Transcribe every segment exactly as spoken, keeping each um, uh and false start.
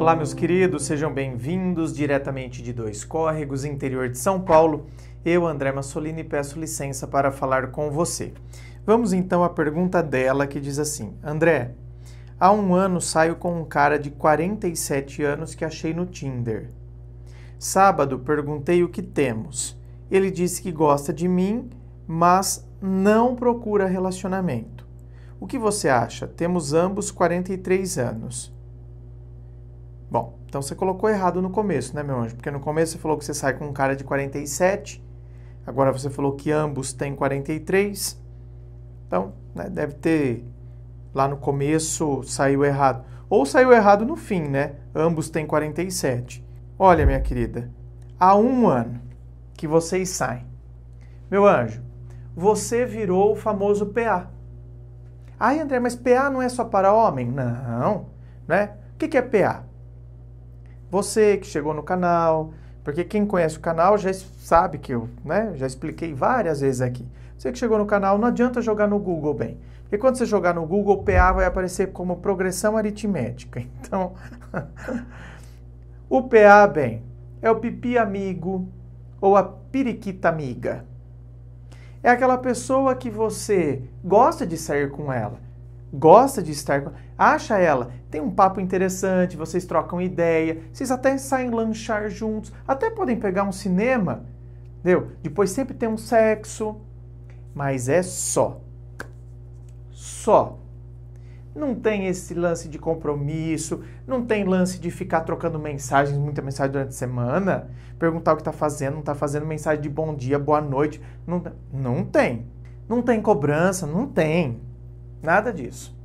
Olá, meus queridos, sejam bem-vindos diretamente de Dois Córregos, interior de São Paulo. Eu, André Massolini, peço licença para falar com você. Vamos então à pergunta dela que diz assim: André, há um ano saio com um cara de quarenta e sete anos que achei no Tinder. Sábado perguntei o que temos. Ele disse que gosta de mim, mas não procura relacionamento. O que você acha? Temos ambos quarenta e três anos. Bom, então você colocou errado no começo, né, meu anjo? Porque no começo você falou que você sai com um cara de quarenta e sete, agora você falou que ambos têm quarenta e três. Então, né, deve ter, lá no começo saiu errado. Ou saiu errado no fim, né? Ambos têm quarenta e sete. Olha, minha querida, há um ano que vocês saem. Meu anjo, você virou o famoso P A. Ai, André, mas P A não é só para homem? Não, né? O que é P A? Você que chegou no canal, porque quem conhece o canal já sabe que eu, né, já expliquei várias vezes aqui. Você que chegou no canal, não adianta jogar no Google, bem. Porque quando você jogar no Google, P A vai aparecer como progressão aritmética. Então, o P A, bem, é o pipi amigo ou a periquita amiga. É aquela pessoa que você gosta de sair com ela, gosta de estar com ela, acha ela, tem um papo interessante, vocês trocam ideia, vocês até saem lanchar juntos, até podem pegar um cinema, entendeu? Depois sempre tem um sexo, mas é só. Só. Não tem esse lance de compromisso, não tem lance de ficar trocando mensagens, muita mensagem durante a semana, perguntar o que está fazendo, não está fazendo mensagem de bom dia, boa noite, não, não tem. Não tem cobrança, não tem. Nada disso.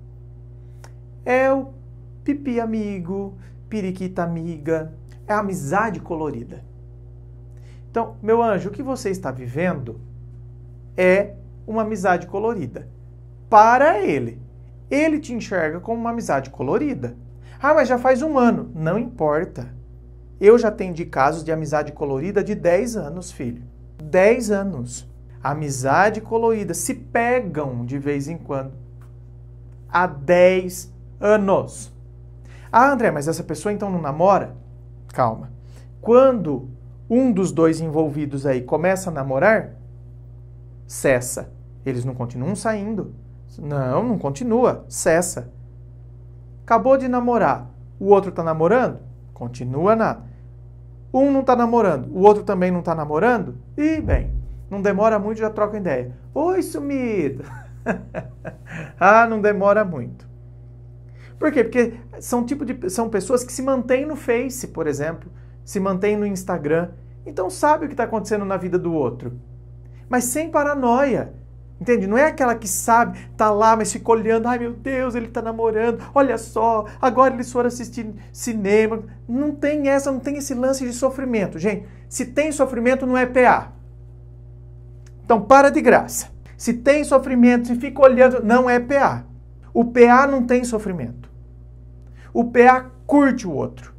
É o pipi amigo, periquita amiga, é a amizade colorida. Então, meu anjo, o que você está vivendo é uma amizade colorida. Para ele. Ele te enxerga como uma amizade colorida. Ah, mas já faz um ano. Não importa. Eu já atendi casos de amizade colorida de dez anos, filho. dez anos. Amizade colorida. Se pegam de vez em quando. Há dez anos. Ah, André, mas essa pessoa então não namora? Calma. Quando um dos dois envolvidos aí começa a namorar, cessa. Eles não continuam saindo. Não, não continua. Cessa. Acabou de namorar. O outro tá namorando? Continua nada. Um não tá namorando. O outro também não tá namorando? Ih, bem, não demora muito, já troca ideia. Oi, sumido. Ah, não demora muito. Por quê? Porque são, tipo de, são pessoas que se mantêm no Face, por exemplo, se mantêm no Instagram, então sabe o que está acontecendo na vida do outro. Mas sem paranoia, entende? Não é aquela que sabe, tá lá, mas fica olhando, ai meu Deus, ele tá namorando, olha só, agora eles foram assistir cinema. Não tem essa, não tem esse lance de sofrimento. Gente, se tem sofrimento, não é P A. Então para de graça. Se tem sofrimento, se fica olhando, não é P A. O P A não tem sofrimento. O P A curte o outro.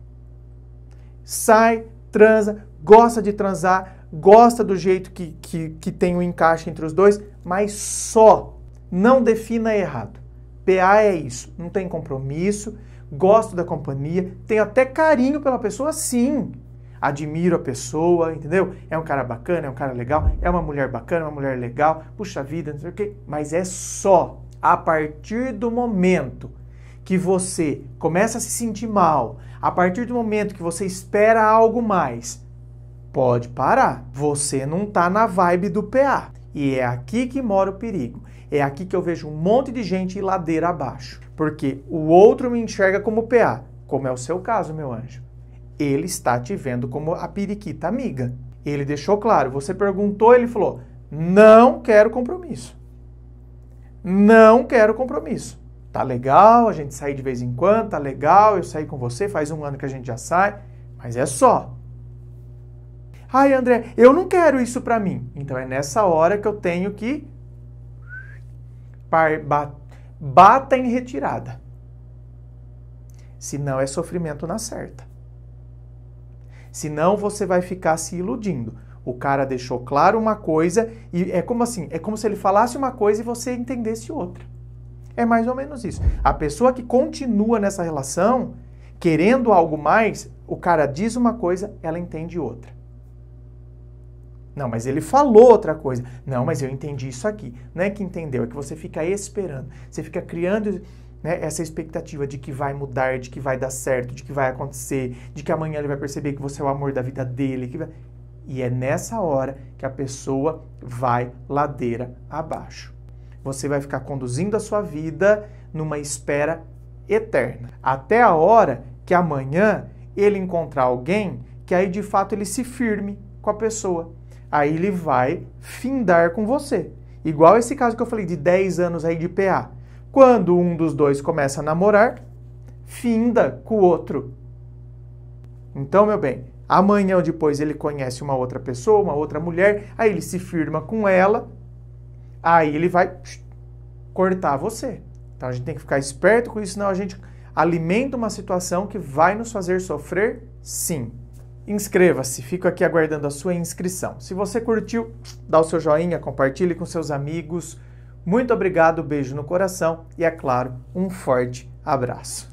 Sai, transa, gosta de transar, gosta do jeito que, que, que tem um encaixe entre os dois, mas só. Não defina errado. P A é isso. Não tem compromisso, gosto da companhia, tenho até carinho pela pessoa, sim. Admiro a pessoa, entendeu? É um cara bacana, é um cara legal, é uma mulher bacana, uma mulher legal, puxa vida, não sei o quê. Mas é só a partir do momento que você começa a se sentir mal, a partir do momento que você espera algo mais, pode parar. Você não tá na vibe do P A. E é aqui que mora o perigo. É aqui que eu vejo um monte de gente ir ladeira abaixo. Porque o outro me enxerga como P A, como é o seu caso, meu anjo. Ele está te vendo como a periquita amiga. Ele deixou claro, você perguntou, ele falou, não quero compromisso. Não quero compromisso. Tá legal, a gente sai de vez em quando, tá legal, eu saí com você, faz um ano que a gente já sai, mas é só. Ai, André, eu não quero isso pra mim. Então é nessa hora que eu tenho que bata em retirada. Senão é sofrimento na certa. Senão você vai ficar se iludindo. O cara deixou claro uma coisa e é como assim, é como se ele falasse uma coisa e você entendesse outra. É mais ou menos isso. A pessoa que continua nessa relação querendo algo mais, o cara diz uma coisa, ela entende outra. Não, mas ele falou outra coisa. Não, mas eu entendi isso aqui. Não é que entendeu, é que você fica esperando. Você fica criando, né, essa expectativa de que vai mudar, de que vai dar certo, de que vai acontecer, de que amanhã ele vai perceber que você é o amor da vida dele. Que vai... E é nessa hora que a pessoa vai ladeira abaixo. Você vai ficar conduzindo a sua vida numa espera eterna. Até a hora que amanhã ele encontrar alguém que aí de fato ele se firme com a pessoa. Aí ele vai findar com você. Igual esse caso que eu falei de dez anos aí de P A. Quando um dos dois começa a namorar, finda com o outro. Então, meu bem, amanhã ou depois ele conhece uma outra pessoa, uma outra mulher, aí ele se firma com ela, aí ele vai cortar você. Então a gente tem que ficar esperto com isso, senão a gente alimenta uma situação que vai nos fazer sofrer, sim. Inscreva-se, fico aqui aguardando a sua inscrição. Se você curtiu, dá o seu joinha, compartilhe com seus amigos. Muito obrigado, beijo no coração e, é claro, um forte abraço.